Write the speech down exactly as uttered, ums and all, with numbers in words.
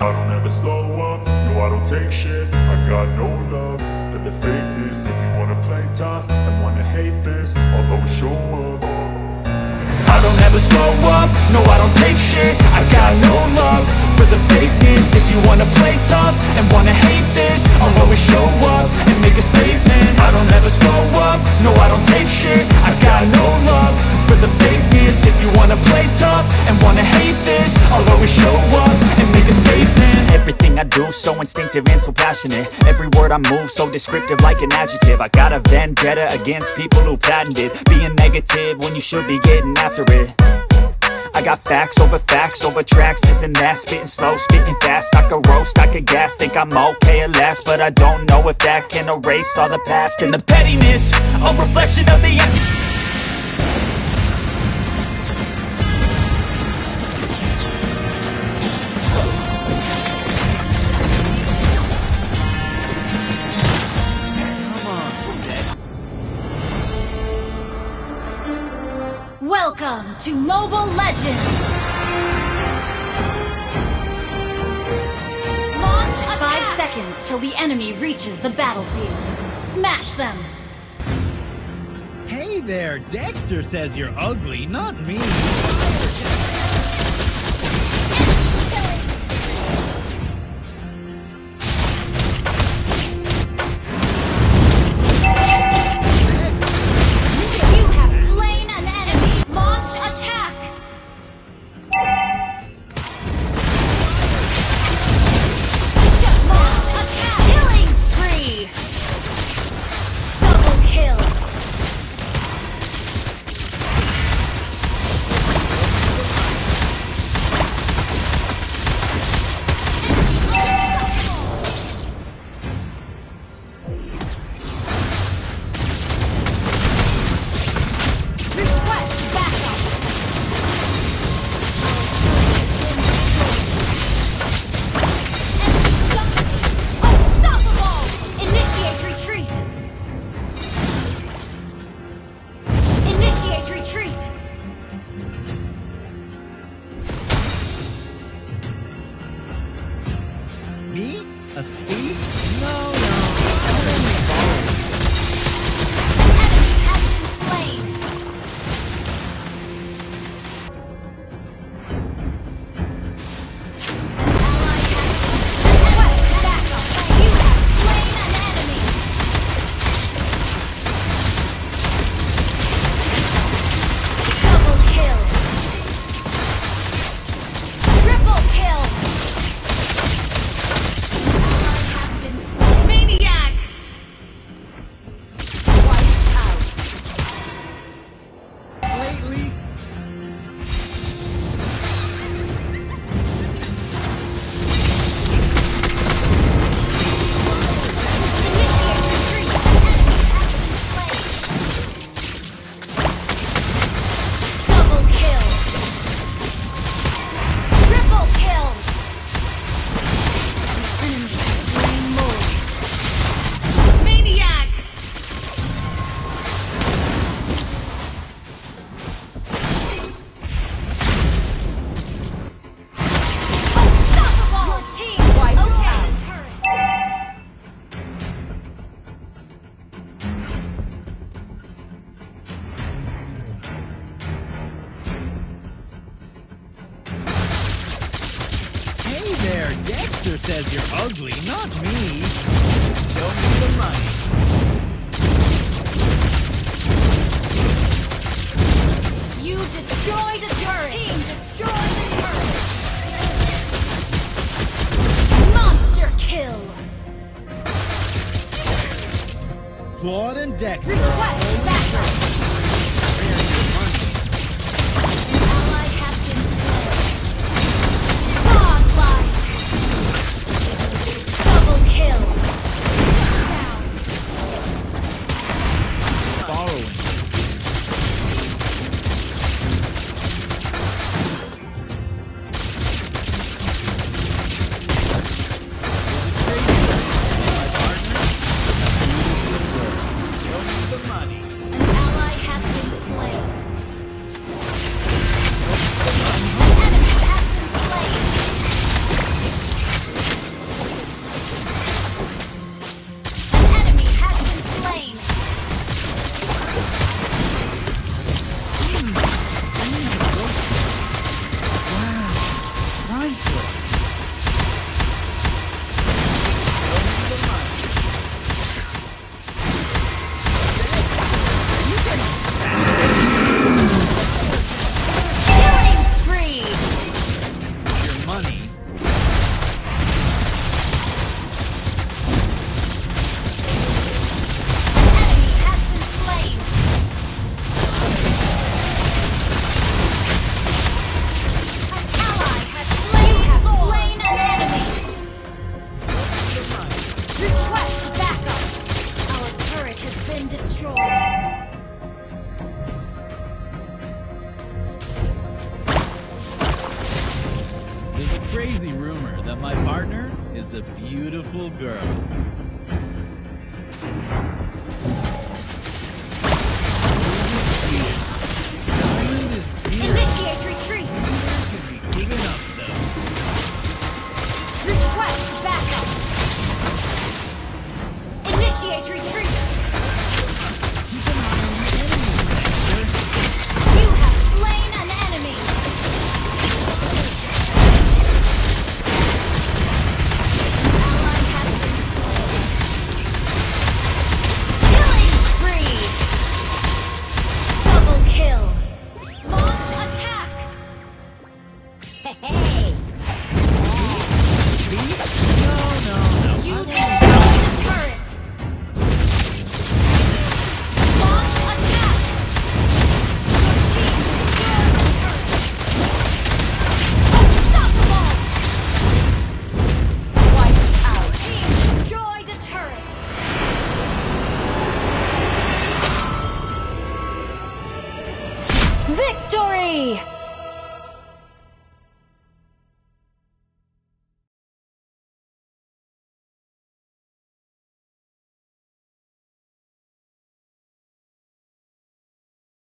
I don't ever slow up, no I don't take shit. I got no love for the fakeness. If you wanna play tough and wanna hate this, I'll always show up. I don't ever slow up, no I don't take shit. I got no love for the fakeness. If you wanna play tough and wanna hate this, I'll always show up and make a statement. I don't ever slow up, no I don't take shit. I got no love for the fakeness. If you wanna play tough and wanna hate this, I'll always show up and make a statement. Everything I do so instinctive and so passionate. Every word I move so descriptive like an adjective. I got a vendetta against people who patented being negative when you should be getting after it. I got facts over facts over tracks, this and that. Spitting slow, spitting fast, I could roast, I could gas. Think I'm okay at last, but I don't know if that can erase all the past. And the pettiness, a reflection of the empty. Welcome to Mobile Legends! Launch attack! Five seconds till the enemy reaches the battlefield. Smash them! Hey there, Dexter says you're ugly, not me. Me? A thief? No, no. I'm only borrowing. An enemy has been slain. An ally has been backup. You have slain an enemy. Double kill. Triple kill. Maniac! Wiped out. Lately, Initiate retreat. Enemy has been slain. Double kill. Triple kill. The enemy has slain more. Maniac! Unstoppable! Your team wiped out. hey there, Dexter says you're ugly, not me. Show me the money. You destroy the turret! Team destroy the turret! Monster kill! Claude and Dexter. Request backup! An ally has been slain. Godlike! Double kill! Down! Borrowing. My partner, show me the money. partner is a beautiful girl. Initiate retreat! Should be big enough, though. Request backup! Initiate retreat! Keep an eye on the enemies, Dexter. You have slain an enemy! Ally has been slain. Killing spree! Double kill! Launch attack! Hey! No, no, no. You destroyed the turret! Launch attack! Your team destroyed the turret! Unstoppable! Wipe out! Team destroyed a turret! Victory!